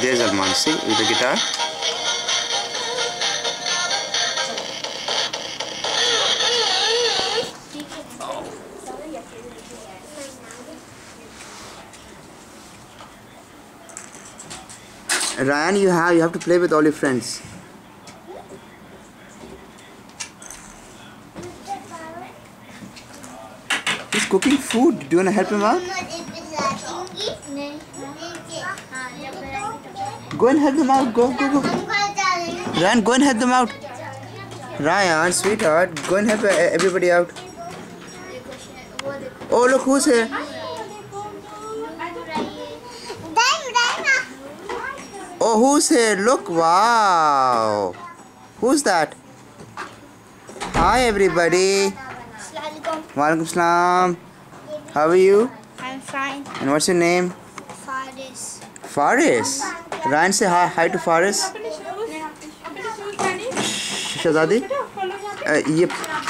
there's Arman. See, with the guitar. Rayan, you have to play with all your friends. He's cooking food. Do you want to help him out? Go and help them out. Go. Rayan, go and help them out. Rayan, sweetheart, go and help everybody out. Oh, look who's here. Oh, who's here? Look, wow. Who's that? Hi, everybody. Walaikum salam. How are you? I'm fine. And what's your name? Faris. Faris. Ryan, say hi to Faris. Shahzadi.